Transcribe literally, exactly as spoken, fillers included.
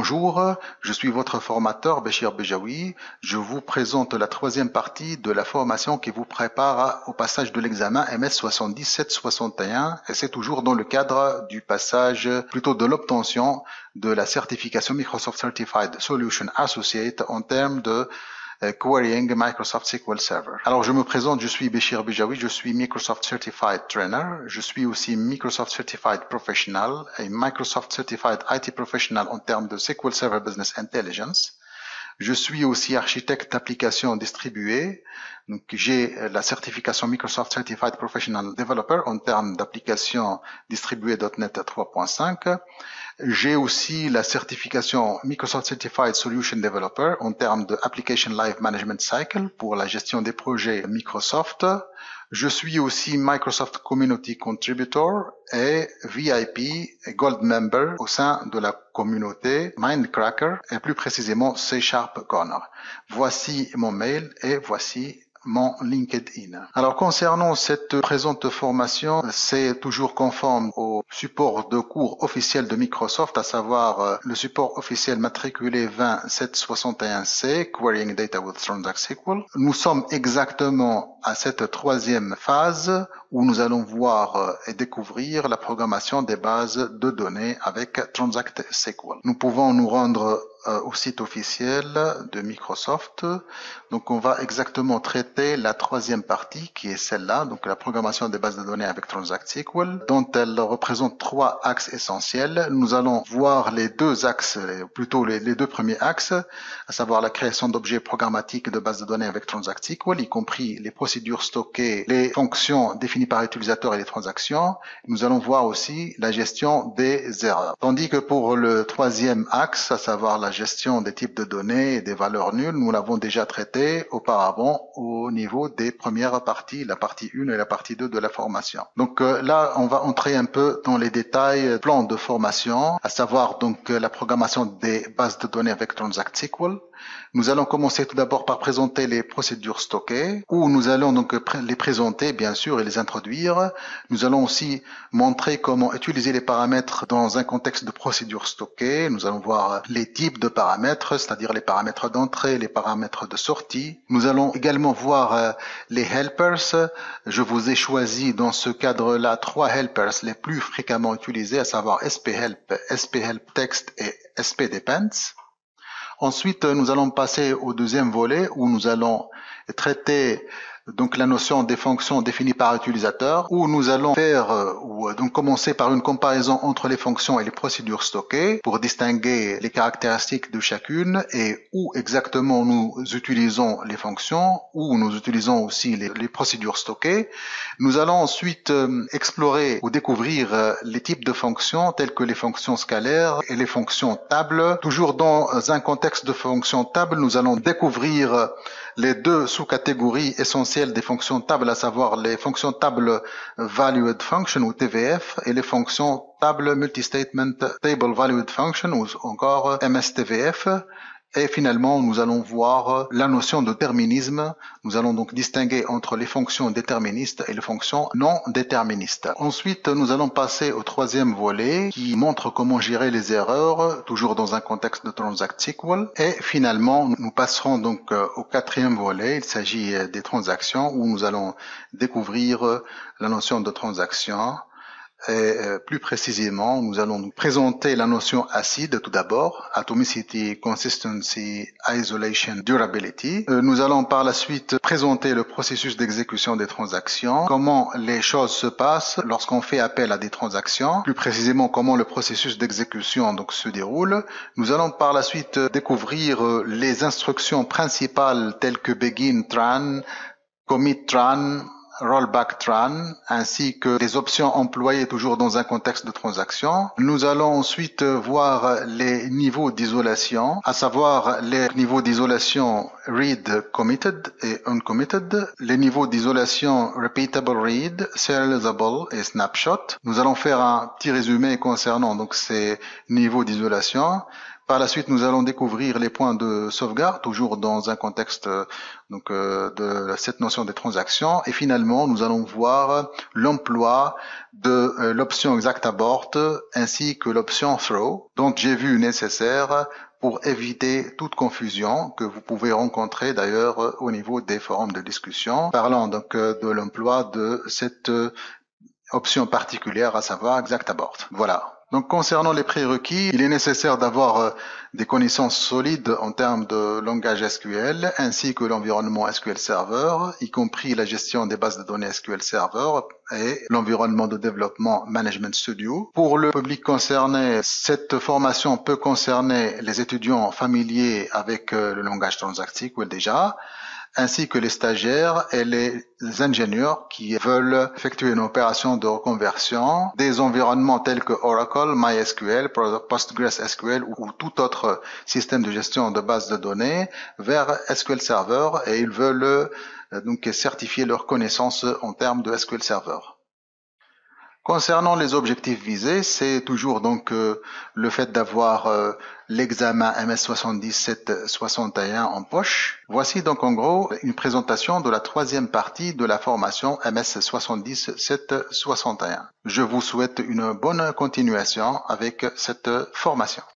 Bonjour, je suis votre formateur Béchir Bejaoui. Je vous présente la troisième partie de la formation qui vous prépare au passage de l'examen M S soixante-dix-sept soixante et un et c'est toujours dans le cadre du passage, plutôt de l'obtention de la certification Microsoft Certified Solution Associate en termes de Uh, querying Microsoft S Q L Server. Alors je me présente, je suis Béchir Bejaoui, je suis Microsoft Certified Trainer, je suis aussi Microsoft Certified Professional et Microsoft Certified I T Professional en termes de S Q L Server Business Intelligence. Je suis aussi architecte d'applications distribuées. Donc, j'ai la certification Microsoft Certified Professional Developer en termes d'applications distribuées .NET trois point cinq. J'ai aussi la certification Microsoft Certified Solution Developer en termes de Application Life Management Cycle pour la gestion des projets Microsoft. Je suis aussi Microsoft Community Contributor et V I P et Gold Member au sein de la communauté Mindcracker et plus précisément C Sharp Corner. Voici mon mail et voici mon LinkedIn. Alors concernant cette présente formation, c'est toujours conforme au support de cours officiel de Microsoft, à savoir le support officiel matriculé vingt sept soixante et un C, Querying Data with Transact S Q L. Nous sommes exactement à cette troisième phase où nous allons voir et découvrir la programmation des bases de données avec Transact S Q L. Nous pouvons nous rendre au site officiel de Microsoft. Donc on va exactement traiter la troisième partie qui est celle-là, donc la programmation des bases de données avec Transact S Q L, dont elle représente trois axes essentiels. Nous allons voir les deux axes, plutôt les, les deux premiers axes, à savoir la création d'objets programmatiques de bases de données avec Transact S Q L, y compris les procédures stockées, les fonctions définies par l'utilisateur et les transactions. Nous allons voir aussi la gestion des erreurs. Tandis que pour le troisième axe, à savoir la gestion des types de données et des valeurs nulles, nous l'avons déjà traité auparavant au niveau des premières parties, la partie un et la partie deux de la formation. Donc euh, là, on va entrer un peu dans les détails plan de formation, à savoir donc la programmation des bases de données avec Transact S Q L. Nous allons commencer tout d'abord par présenter les procédures stockées, où nous allons donc les présenter bien sûr et les introduire. Nous allons aussi montrer comment utiliser les paramètres dans un contexte de procédures stockées. Nous allons voir les types de paramètres, c'est-à-dire les paramètres d'entrée, les paramètres de sortie. Nous allons également voir les helpers. Je vous ai choisi dans ce cadre-là trois helpers les plus fréquemment utilisés, à savoir sphelp, sphelptext et spdepends. Ensuite, nous allons passer au deuxième volet où nous allons traiter donc la notion des fonctions définies par l'utilisateur, où nous allons faire ou donc commencer par une comparaison entre les fonctions et les procédures stockées pour distinguer les caractéristiques de chacune et où exactement nous utilisons les fonctions, où nous utilisons aussi les, les procédures stockées. Nous allons ensuite explorer ou découvrir les types de fonctions telles que les fonctions scalaires et les fonctions tables. Toujours dans un contexte de fonctions tables, nous allons découvrir les deux sous-catégories essentielles des fonctions tables, à savoir les fonctions tables Valued Function ou T V F et les fonctions tables Multistatement Table Valued Function ou encore M S T V F. Et finalement, nous allons voir la notion de déterminisme. Nous allons donc distinguer entre les fonctions déterministes et les fonctions non déterministes. Ensuite, nous allons passer au troisième volet qui montre comment gérer les erreurs, toujours dans un contexte de Transact S Q L. Et finalement, nous passerons donc au quatrième volet. Il s'agit des transactions où nous allons découvrir la notion de transaction. Et plus précisément, nous allons nous présenter la notion acide tout d'abord, Atomicity, Consistency, Isolation, Durability. Nous allons par la suite présenter le processus d'exécution des transactions, comment les choses se passent lorsqu'on fait appel à des transactions, plus précisément comment le processus d'exécution donc se déroule. Nous allons par la suite découvrir les instructions principales telles que begin tran, commit tran, rollback tran, ainsi que les options employées toujours dans un contexte de transaction. Nous allons ensuite voir les niveaux d'isolation, à savoir les niveaux d'isolation read committed et uncommitted, les niveaux d'isolation repeatable read, serializable et snapshot. Nous allons faire un petit résumé concernant donc ces niveaux d'isolation. Par la suite, nous allons découvrir les points de sauvegarde, toujours dans un contexte euh, donc euh, de cette notion des transactions. Et finalement, nous allons voir l'emploi de euh, l'option exactAbort ainsi que l'option throw, dont j'ai vu nécessaire pour éviter toute confusion que vous pouvez rencontrer d'ailleurs au niveau des forums de discussion. Parlant donc euh, de l'emploi de cette euh, option particulière, à savoir exactAbort. Voilà. Donc concernant les prérequis, il est nécessaire d'avoir euh, des connaissances solides en termes de langage S Q L ainsi que l'environnement S Q L Server, y compris la gestion des bases de données S Q L Server et l'environnement de développement Management Studio. Pour le public concerné, cette formation peut concerner les étudiants familiers avec euh, le langage Transact S Q L déjà, ainsi que les stagiaires et les ingénieurs qui veulent effectuer une opération de reconversion des environnements tels que Oracle, MySQL, PostgreSQL ou tout autre système de gestion de base de données vers S Q L Server, et ils veulent euh, donc certifier leurs connaissances en termes de S Q L Server. Concernant les objectifs visés, c'est toujours donc euh, le fait d'avoir euh, l'examen M S soixante-dix-sept soixante et un en poche. Voici donc en gros une présentation de la troisième partie de la formation M S soixante-dix-sept soixante et un. Je vous souhaite une bonne continuation avec cette formation.